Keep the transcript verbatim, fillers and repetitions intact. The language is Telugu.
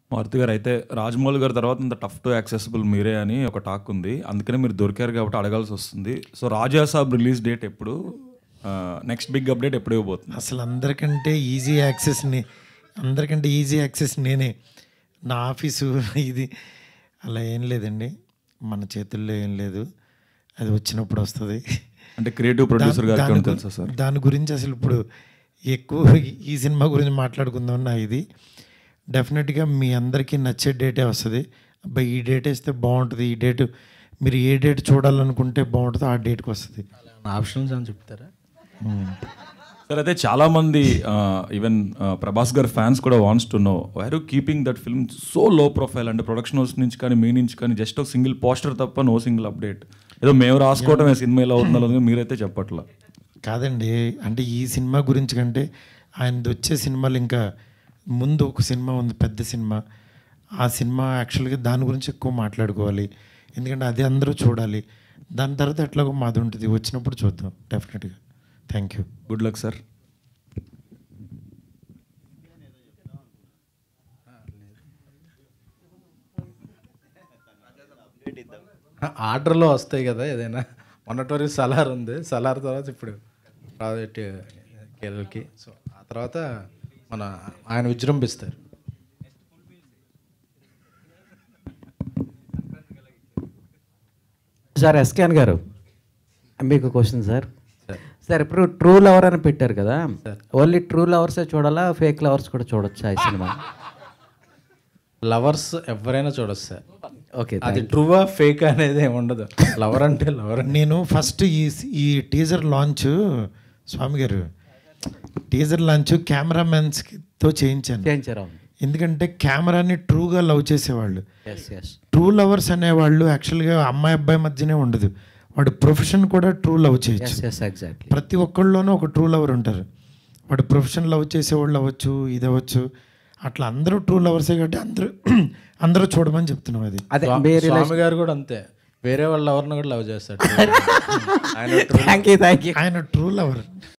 మారుతి గారు అయితే రాజమౌళి గారి తర్వాత ఇంత టఫ్ టు యాక్సెసిబుల్ మీరే అని ఒక టాక్ ఉంది, అందుకనే మీరు దొరికారు కాబట్టి అడగాల్సి వస్తుంది. So Raja Saab release date ఎప్పుడు, నెక్స్ట్ బిగ్ అప్డేట్ ఎప్పుడు ఇవ్వబోతుంది? అసలు అందరికంటే ఈజీ యాక్సెస్ని అందరికంటే ఈజీ యాక్సెస్ నేనే. నా ఆఫీసు ఇది అలా ఏం లేదండి, మన చేతుల్లో ఏం లేదు, అది వచ్చినప్పుడు వస్తుంది. అంటే క్రియేటివ్ ప్రొడ్యూసర్ గారికి తెలుసా సార్? దాని గురించి అసలు ఇప్పుడు ఎక్కువ ఈ సినిమా గురించి మాట్లాడుకుందాం. నా ఇది డెఫినెట్గా మీ అందరికీ నచ్చే డేటే వస్తుంది. అబ్బాయి ఈ డేట్ వేస్తే బాగుంటుంది, ఈ డేట్ మీరు ఏ డేట్ చూడాలనుకుంటే బాగుంటుందో ఆ డేట్కి వస్తుంది. ఆప్షన్స్ అని చెప్తారా సార్? అయితే చాలామంది ఈవెన్ ప్రభాస్ గారు ఫ్యాన్స్ కూడా wants to know why are you keeping that film so low profile? అంటే ప్రొడక్షన్ హౌస్ నుంచి కానీ మీ నుంచి కానీ జస్ట్ ఒక సింగిల్ పోస్టర్ తప్ప నో సింగిల్ అప్డేట్. ఏదో మేము రాసుకోవటమే సినిమా ఎలా అవుతుందో మీరైతే చెప్పట్లా. కాదండి, అంటే ఈ సినిమా గురించి కంటే ఆయనది వచ్చే సినిమాలు ఇంకా ముందు ఒక సినిమా ఉంది, పెద్ద సినిమా. ఆ సినిమా యాక్చువల్గా దాని గురించి ఎక్కువ మాట్లాడుకోవాలి, ఎందుకంటే అది అందరూ చూడాలి. దాని తర్వాత ఎట్లాగో మాది ఉంటుంది, వచ్చినప్పుడు చూద్దాం డెఫినెట్గా. Thank you, good luck sir. ఆర్డర్లో వస్తాయి కదా ఏదైనా. మొన్నటి వరకు సలార్ ఉంది, సలార్ తర్వాత ఇప్పుడు ప్రాజెక్ట్ కేరళకి. సో ఆ తర్వాత మన ఆయన విజృంభిస్తారు. సార్ ఎస్కేన్ గారు, మీకు క్వశ్చన్ సార్. సార్ ఇప్పుడు ట్రూ లవర్ అని పెట్టారు కదా, ఓన్లీ ట్రూ లవర్సే చూడాలా, ఫేక్ లవర్స్ కూడా చూడొచ్చా ఈ సినిమా? లవర్స్ ఎవరైనా చూడొచ్చు సార్. ఓకే, అది ట్రూవా ఫేక్ అనేది ఏమి ఉండదు. లవర్ అంటే లవర్. నేను ఫస్ట్ ఈ ఈ టీజర్ లాంచ్ స్వామి గారు టీజర్ లాంచ్ కెమెరామెన్స్తో చేయించాను. చేయించారు. ఎందుకంటే కెమెరాని ట్రూగా లవ్ చేసేవాళ్ళు, ఎస్ ఎస్ ట్రూ లవర్స్ అనేవాళ్ళు యాక్చువల్గా అమ్మాయి అబ్బాయి మధ్యనే ఉండదు, వాడు ప్రొఫెషన్ కూడా ట్రూ లవ్ చేయొచ్చు. Yes exactly. ప్రతి ఒక్కళ్ళలోనూ ఒక ట్రూ లవర్ ఉంటారు. వాడు ప్రొఫెషన్ లవ్ చేసేవాళ్ళు అవ్వచ్చు, ఇది అవ్వచ్చు, అట్లా అందరూ ట్రూ లవర్సే కాబట్టి అందరూ అందరూ చూడమని చెప్తున్నాం. అది అదే స్వామి గారు కూడా అంతే, వేరే వాళ్ళ ఎవరిని కూడా లవ్ చేస్తాడు. థ్యాంక్ యూ థ్యాంక్ యూ ఆయన ట్రూ లవర్.